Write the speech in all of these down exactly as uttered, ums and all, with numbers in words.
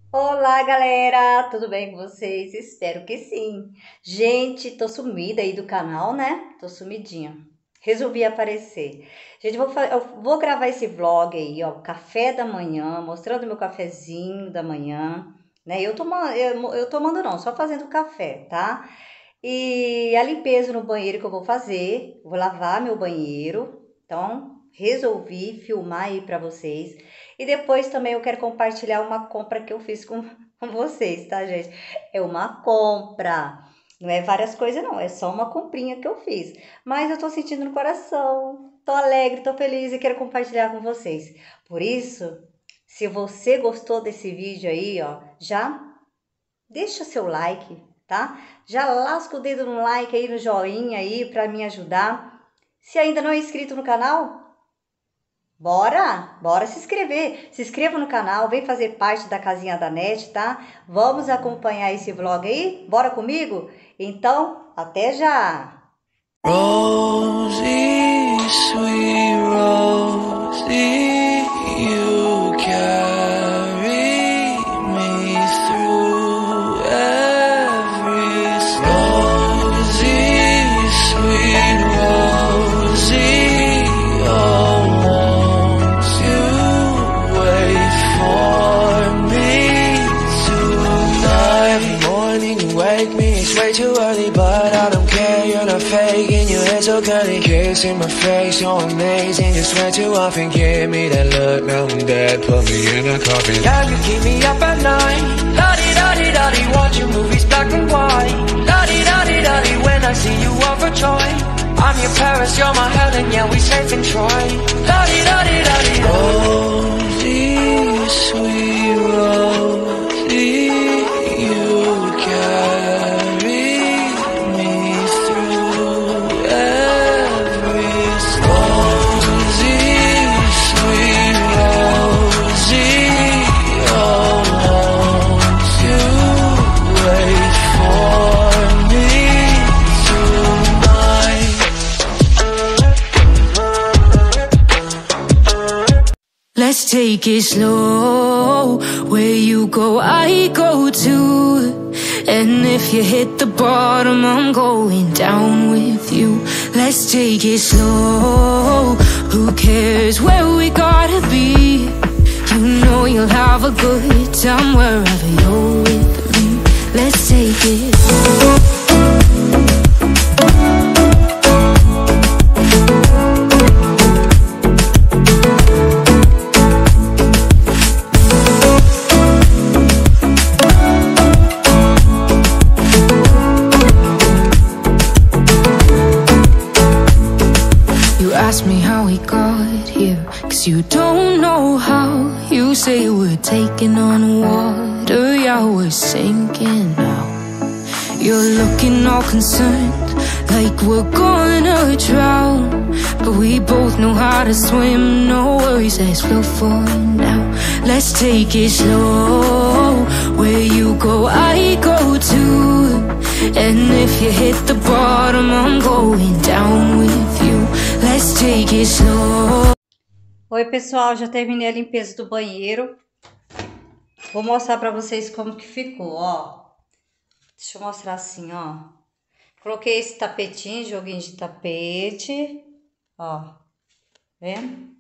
Olá, galera! Tudo bem com vocês? Espero que sim. Gente, tô sumida aí do canal, né? Tô sumidinha. Resolvi aparecer. Gente, eu vou, fa- eu vou gravar esse vlog aí, ó, café da manhã, mostrando meu cafezinho da manhã, né? Eu tomando, eu, eu tomando não, só fazendo café, tá? E a limpeza no banheiro que eu vou fazer, vou lavar meu banheiro. Então, resolvi filmar aí pra vocês. E depois também eu quero compartilhar uma compra que eu fiz com, com vocês, tá, gente? É uma compra. Não é várias coisas, não. É só uma comprinha que eu fiz. Mas eu tô sentindo no coração. Tô alegre, tô feliz e quero compartilhar com vocês. Por isso, se você gostou desse vídeo aí, ó, já deixa seu like, tá? Já lasca o dedo no like aí, no joinha aí pra me ajudar. Se ainda não é inscrito no canal, bora, bora se inscrever. Se inscreva no canal, vem fazer parte da casinha da net, tá? Vamos acompanhar esse vlog aí? Bora comigo? Então, até já! Rosie, sweet Rosie, you carry me through every storm. Rosie, sweet Rosie, oh, won't you wait for me tonight? Every morning you wake me, it's way too early, but I don't care, you're not faking, your hair so curly, kiss in my face, you're amazing, you swear too often, give me that look, now I'm dead, put me in a coffin. Yeah, you keep me up at night, la-di-da-di-da-di, watching movies black and white, la-di-da-di-da-di, when I see you overjoyed, I'm your Paris, you're my Helen, yeah, we safe in Troy, la-di-da-di-da-di. Rosie, sweet Rosie, you carry me through every storm. Rosie, sweet Rosie, oh, won't you wait for me tonight? Let's take it slow. Where you go, I go too. And if you hit the bottom, I'm going down with you. Let's take it slow. Who cares where we gotta be? You know you'll have a good time wherever you're with me. Let's take it slow. Ask me how we got here, cause you don't know how. You say we're taking on water, yeah, we're sinking now. You're looking all concerned, like we're gonna drown. But we both know how to swim, no worries as we'll fall now. Let's take it slow. Where you go, I go too. And if you hit the bottom, I'm going down with you. Let's take it slow. Oi, pessoal, já terminei a limpeza do banheiro. Vou mostrar pra vocês como que ficou, ó. Deixa eu mostrar assim, ó. Coloquei esse tapetinho, joguinho de tapete, ó. Vendo?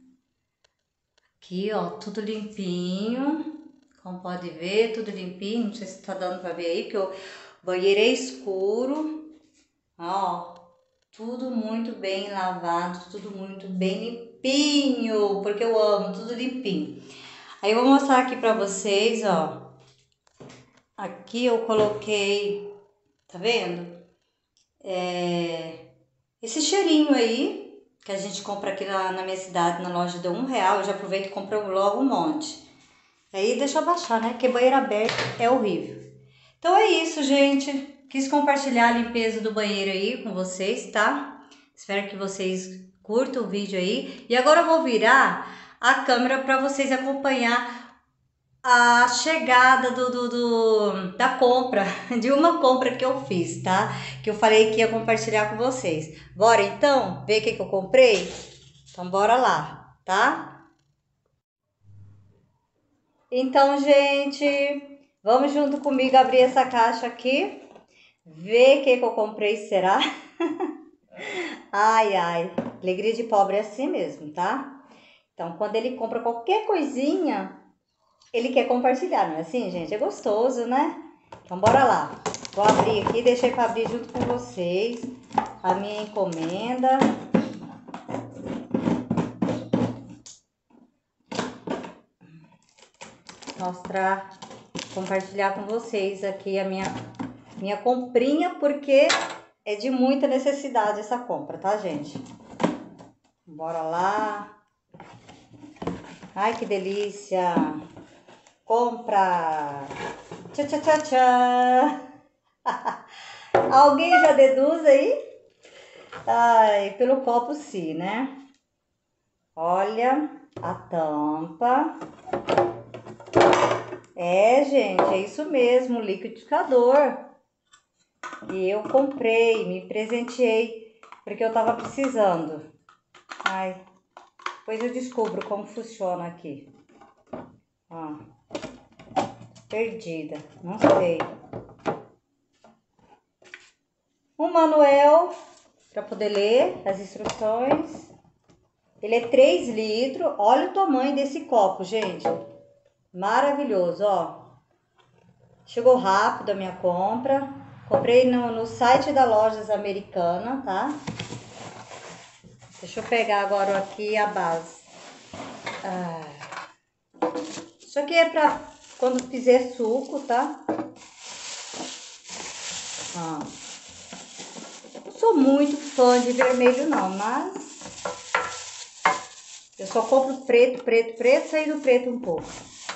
Aqui, ó, tudo limpinho. Como pode ver, tudo limpinho. Não sei se tá dando pra ver aí, porque o banheiro é escuro. Ó, tudo muito bem lavado, tudo muito bem limpinho, porque eu amo tudo limpinho. Aí eu vou mostrar aqui pra vocês, ó. Aqui eu coloquei, tá vendo? É, esse cheirinho aí, que a gente compra aqui na, na minha cidade, na loja de um real, eu já aproveito e compro logo um monte. Aí deixa eu baixar, né? Porque banheiro aberto é horrível. Então é isso, gente. Quis compartilhar a limpeza do banheiro aí com vocês, tá? Espero que vocês curtam o vídeo aí. E agora eu vou virar a câmera para vocês acompanhar a chegada do, do, do, da compra, de uma compra que eu fiz, tá? Que eu falei que ia compartilhar com vocês. Bora então ver o que, que eu comprei? Então bora lá, tá? Então, gente, Vamos junto comigo abrir essa caixa aqui. Ver o que, que eu comprei, será? Ai, ai. Alegria de pobre é assim mesmo, tá? Então, quando ele compra qualquer coisinha, ele quer compartilhar, não é assim, gente? É gostoso, né? Então, bora lá. Vou abrir aqui, deixei para abrir junto com vocês a minha encomenda. Mostrar, compartilhar com vocês aqui a minha, minha comprinha, porque é de muita necessidade essa compra, tá, gente? Bora lá. Ai, que delícia! Compra! Tchá, tchá, tchá, tchá! Alguém já deduz aí? Ai, pelo copo sim, né? Olha a tampa. É, gente, é isso mesmo, liquidificador. E eu comprei, me presenteei, porque eu tava precisando. Ai, depois eu descubro como funciona aqui. Ó, perdida, não sei. Um manual para poder ler as instruções. Ele é três litros. Olha o tamanho desse copo, gente. Maravilhoso, ó. Chegou rápido a minha compra. Comprei no, no site da Lojas Americana, tá? Deixa eu pegar agora aqui a base. Ah. Isso aqui é pra quando fizer suco, tá? Ó. Não sou muito fã de vermelho não, mas eu só compro preto, preto, preto, sair do preto um pouco.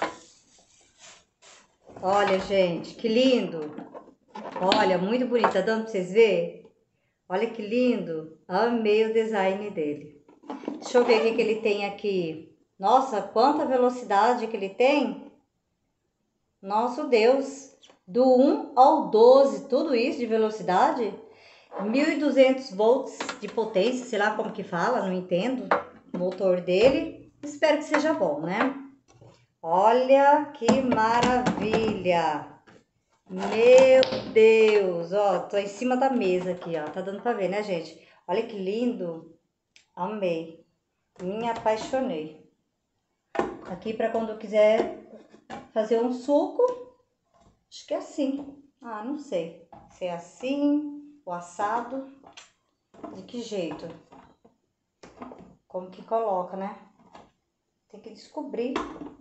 Olha, gente, que lindo. Olha, muito bonito, tá dando pra vocês verem? Olha que lindo. Amei o design dele. Deixa eu ver o que, que ele tem aqui. Nossa, quanta velocidade que ele tem. Nosso Deus. Do um ao doze, tudo isso de velocidade. mil e duzentos volts de potência, sei lá como que fala, não entendo. O motor dele. Espero que seja bom, né? Olha que maravilha. Meu Deus, ó, tô em cima da mesa aqui, ó, tá dando pra ver, né, gente? Olha que lindo, amei, me apaixonei. Aqui pra quando eu quiser fazer um suco, acho que é assim, ah, não sei, se é assim, o assado, de que jeito, como que coloca, né? Tem que descobrir.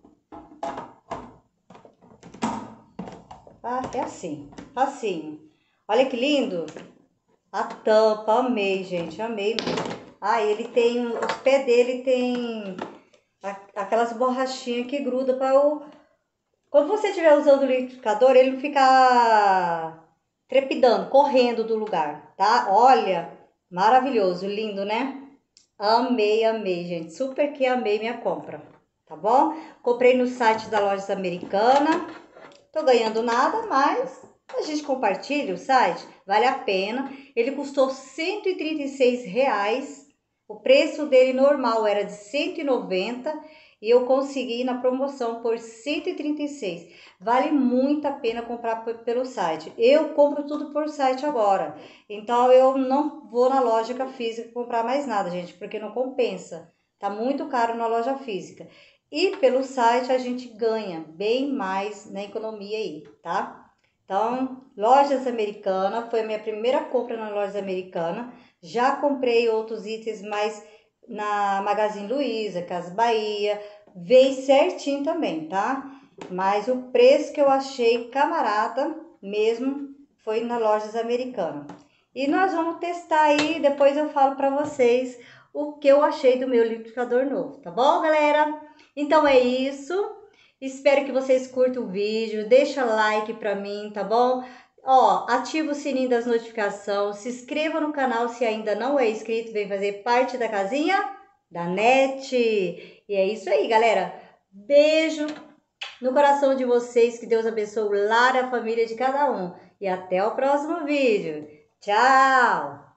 Ah, é assim, facinho. Olha que lindo. A tampa, amei, gente, amei mesmo. Ah, ele tem, os pés dele tem aquelas borrachinhas que gruda para o... Quando você estiver usando o liquidificador, ele não fica trepidando, correndo do lugar, tá? Olha, maravilhoso, lindo, né? Amei, amei, gente, super que amei minha compra, tá bom? Comprei no site da Lojas Americana, tô ganhando nada, mas a gente compartilha o site, vale a pena. Ele custou cento e trinta e seis reais. O preço dele normal era de cento e noventa e eu consegui na promoção por cento e trinta e seis. Vale muito a pena comprar pelo site. Eu compro tudo por site agora. Então eu não vou na loja física comprar mais nada, gente, porque não compensa. Tá muito caro na loja física. E pelo site a gente ganha bem mais na economia aí, tá? Então, Lojas Americana, foi a minha primeira compra na Lojas Americana. Já comprei outros itens mais na Magazine Luiza, Casas Bahia. Veio certinho também, tá? Mas o preço que eu achei camarada mesmo foi na Lojas Americana. E nós vamos testar aí, depois eu falo pra vocês o que eu achei do meu liquidificador novo, tá bom, galera? Então é isso. Espero que vocês curtam o vídeo, deixa like pra mim, tá bom? Ó, ativa o sininho das notificações, se inscreva no canal se ainda não é inscrito, vem fazer parte da casinha da NET. E é isso aí, galera. Beijo no coração de vocês, que Deus abençoe o lar e a família de cada um. E até o próximo vídeo. Tchau!